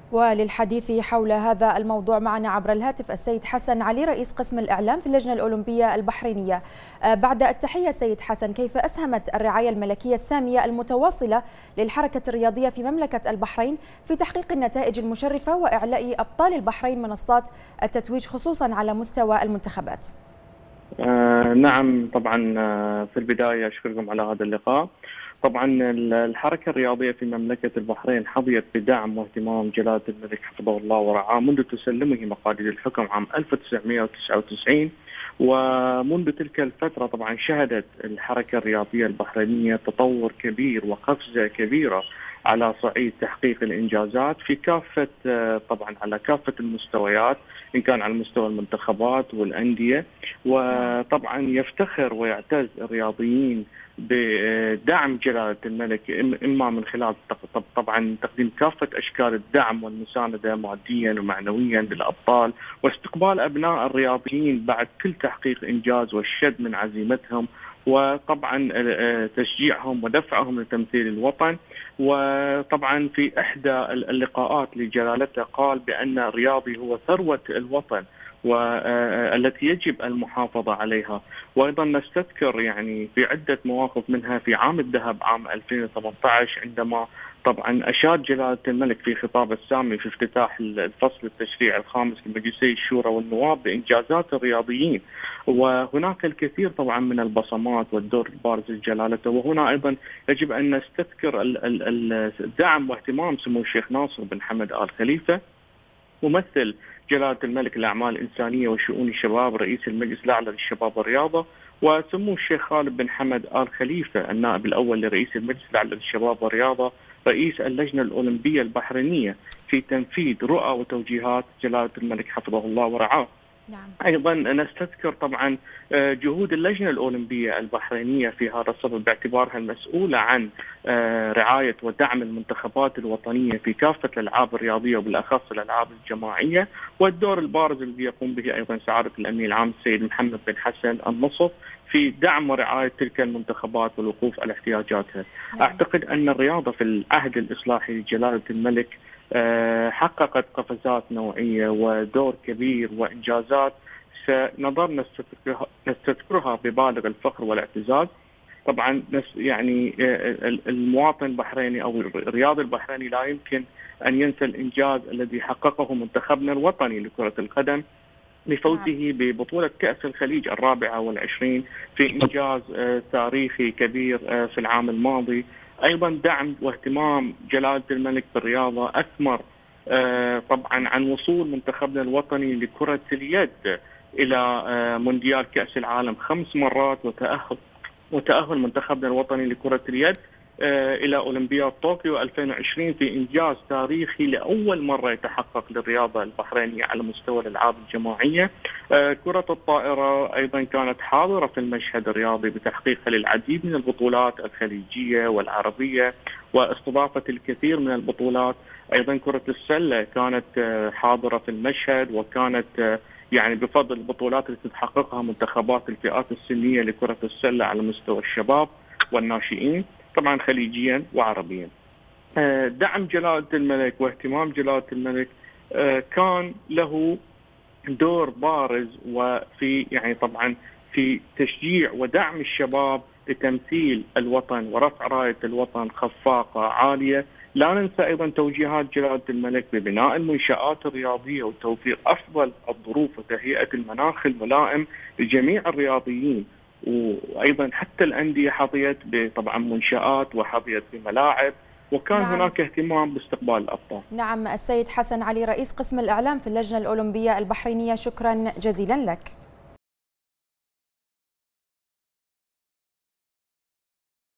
وللحديث حول هذا الموضوع معنا عبر الهاتف السيد حسن علي رئيس قسم الإعلام في اللجنة الأولمبية البحرينية. بعد التحية سيد حسن، كيف أسهمت الرعاية الملكية السامية المتواصلة للحركة الرياضية في مملكة البحرين في تحقيق النتائج المشرفة وإعلاء أبطال البحرين منصات التتويج خصوصا على مستوى المنتخبات؟ نعم، طبعا في البداية أشكركم على هذا اللقاء. طبعا الحركة الرياضية في مملكة البحرين حظيت بدعم واهتمام جلالة الملك حفظه الله ورعاه منذ تسلمه مقاليد الحكم عام 1999، ومنذ تلك الفترة طبعا شهدت الحركة الرياضية البحرينية تطور كبير وقفزة كبيرة على صعيد تحقيق الإنجازات في كافة، طبعا على كافة المستويات، إن كان على مستوى المنتخبات والأندية. وطبعا يفتخر ويعتز الرياضيين بدعم جلالة الملك، إما من خلال طبعا تقديم كافة أشكال الدعم والمساندة ماديا ومعنويا للأبطال، واستقبال أبناء الرياضيين بعد كل تحقيق إنجاز والشد من عزيمتهم، وطبعا تشجيعهم ودفعهم لتمثيل الوطن. وطبعا في إحدى اللقاءات لجلالته قال بأن الرياضي هو ثروة الوطن والتي يجب المحافظة عليها. وأيضا نستذكر يعني في عدة مواقف، منها في عام الذهب عام 2018 عندما طبعا أشاد جلالة الملك في خطابه السامي في افتتاح الفصل التشريعي الخامس لمجلسي الشورى والنواب بإنجازات الرياضيين، وهناك الكثير طبعا من البصمات والدور البارز لجلالته. وهنا أيضا يجب أن نستذكر الدعم واهتمام سمو الشيخ ناصر بن حمد آل خليفة ممثل جلالة الملك الأعمال الإنسانية وشؤون الشباب رئيس المجلس الأعلى للشباب والرياضة، وسمو الشيخ خالد بن حمد آل خليفة النائب الأول لرئيس المجلس الأعلى للشباب والرياضة رئيس اللجنة الأولمبية البحرينية في تنفيذ رؤى وتوجيهات جلالة الملك حفظه الله ورعاه. نعم. أيضا نستذكر طبعا جهود اللجنة الأولمبية البحرينية في هذا الصدد باعتبارها المسؤولة عن رعاية ودعم المنتخبات الوطنية في كافة الألعاب الرياضية وبالأخص الألعاب الجماعية، والدور البارز الذي يقوم به أيضا سعادة الأمين العام السيد محمد بن حسن النصف في دعم ورعاية تلك المنتخبات والوقوف على احتياجاتها. أعتقد أن الرياضة في العهد الإصلاحي لجلالة الملك حققت قفزات نوعية ودور كبير وإنجازات سنظل نستذكرها ببالغ الفخر والاعتزاز. طبعا يعني المواطن البحريني أو الرياضي البحريني لا يمكن أن ينسى الإنجاز الذي حققه منتخبنا الوطني لكرة القدم بفوزه ببطولة كأس الخليج 24 في إنجاز تاريخي كبير في العام الماضي. أيضا دعم واهتمام جلالة الملك بالرياضة أثمر طبعا عن وصول منتخبنا الوطني لكرة اليد إلى مونديال كأس العالم 5 مرات، وتأهل منتخبنا الوطني لكرة اليد إلى أولمبياد طوكيو 2020 في إنجاز تاريخي لأول مرة يتحقق للرياضة البحرينية على مستوى الألعاب الجماعية. كرة الطائرة أيضا كانت حاضرة في المشهد الرياضي بتحقيقها للعديد من البطولات الخليجية والعربية واستضافة الكثير من البطولات. أيضا كرة السلة كانت حاضرة في المشهد، وكانت يعني بفضل البطولات التي تحققها منتخبات الفئات السنية لكرة السلة على مستوى الشباب والناشئين طبعا خليجيا وعربيا. دعم جلالة الملك واهتمام جلالة الملك كان له دور بارز وفي يعني طبعا في تشجيع ودعم الشباب لتمثيل الوطن ورفع راية الوطن خفاقة عالية. لا ننسى أيضا توجيهات جلالة الملك ببناء المنشآت الرياضية وتوفير أفضل الظروف وتهيئة المناخ الملائم لجميع الرياضيين، وأيضا حتى الأندية حظيت بطبعا منشآت وحظيت بملاعب، وكان نعم. هناك اهتمام باستقبال الأبطال. نعم، السيد حسن علي رئيس قسم الإعلام في اللجنة الأولمبية البحرينية، شكرا جزيلا لك.